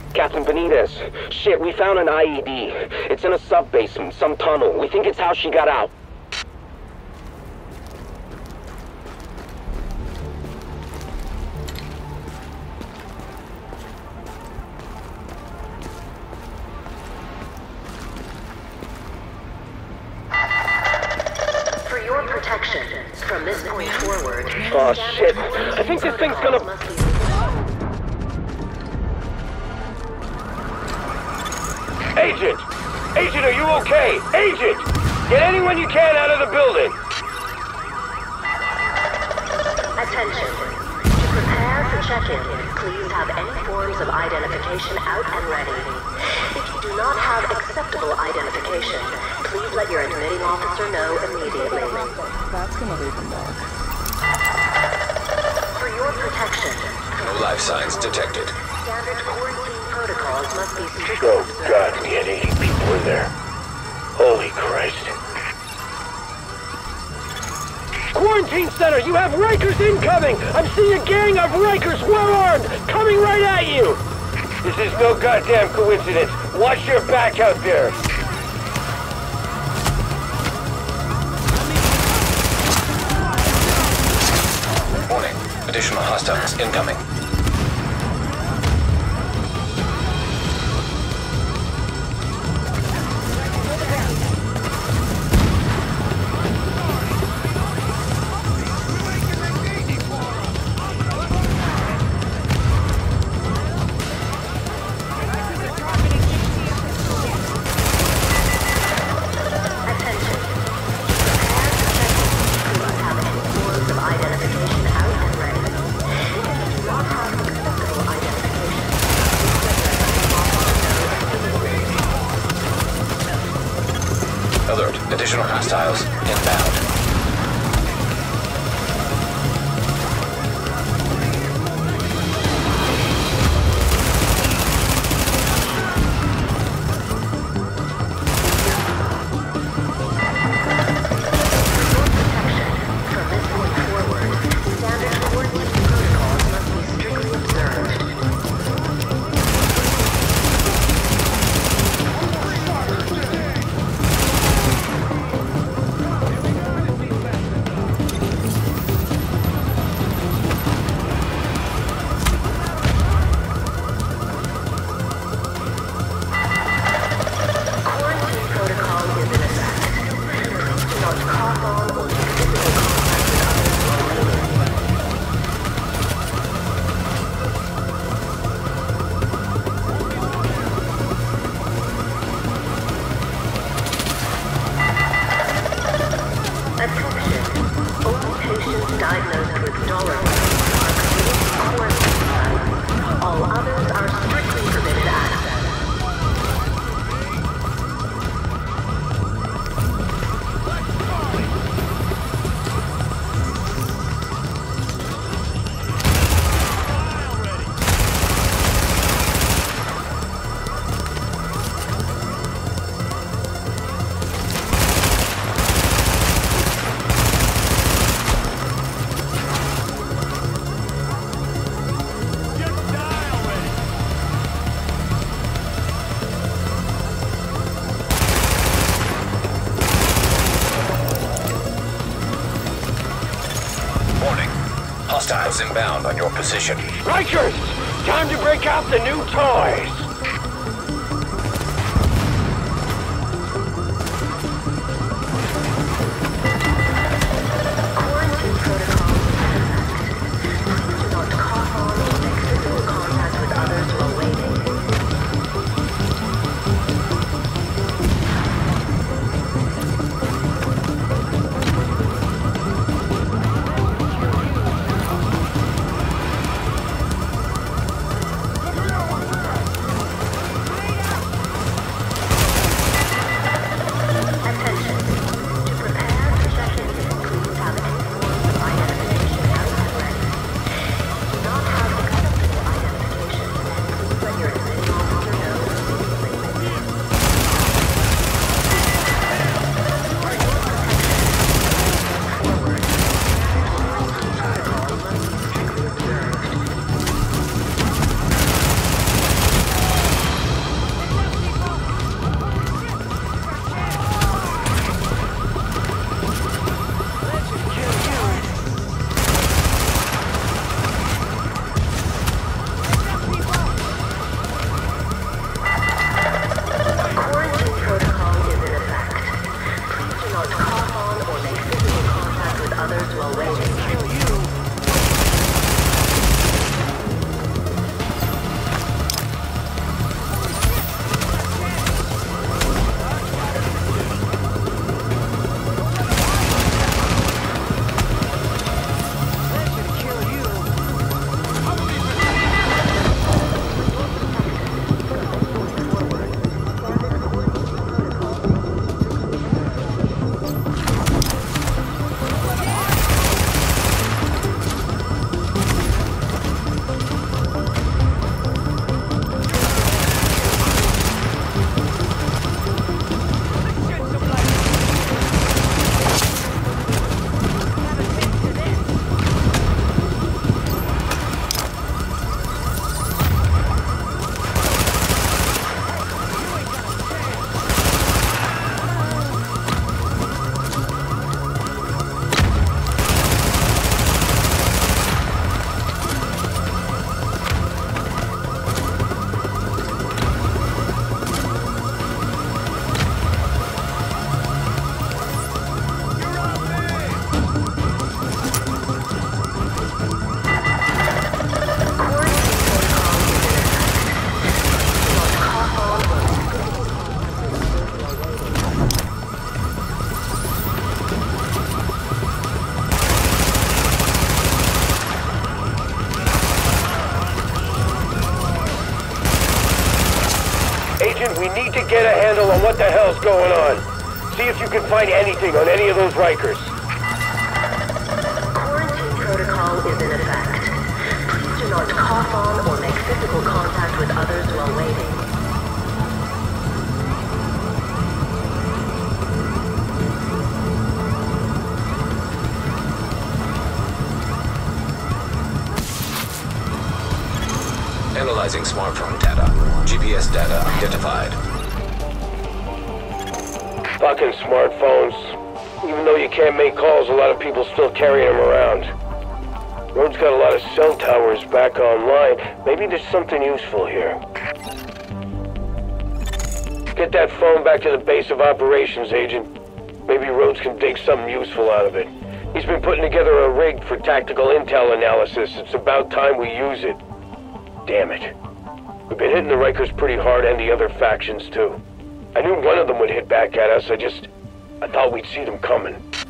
Captain Benitez. Shit, we found an IED. It's in a sub-basement, some tunnel. We think it's how she got out. For your protection, from this point forward... Oh shit, I think this thing's gonna... Agent! Agent, are you okay? Agent! Get anyone you can out of the building! Attention. To prepare for check-in, please have any forms of identification out and ready. If you do not have acceptable identification, please let your admitting officer know immediately. That's gonna leave them dark. For your protection... No life signs detected. Standard quarantine protocols must be strictly Oh observed. god, we had 80 people in there. Holy Christ. Quarantine center, you have Rikers incoming! I'm seeing a gang of Rikers well-armed, coming right at you! This is no goddamn coincidence. Watch your back out there. Warning. Additional hostiles incoming. Alert. Additional hostiles inbound. Diagnosed with dollar are committed to quarantine. All others are strictly permitted access. Hostiles inbound on your position. Rikers! Time to break out the new toys! Quarantine protocol in effect. Please do not cough on or make physical contact with others while waiting. We need to get a handle on what the hell's going on. See if you can find anything on any of those Rikers. Quarantine protocol is in effect. Please do not cough on or make physical contact with others while waiting. Analyzing smartphone data. GPS data identified. Fucking smartphones. Even though you can't make calls, a lot of people still carry them around. Road's got a lot of cell towers back online. Maybe there's something useful here. Get that phone back to the base of operations, Agent. Maybe Rhodes can dig something useful out of it. He's been putting together a rig for tactical intel analysis. It's about time we use it. Damn it. We've been hitting the Rikers pretty hard and the other factions too. I knew one of them would hit back at us. I thought we'd see them coming.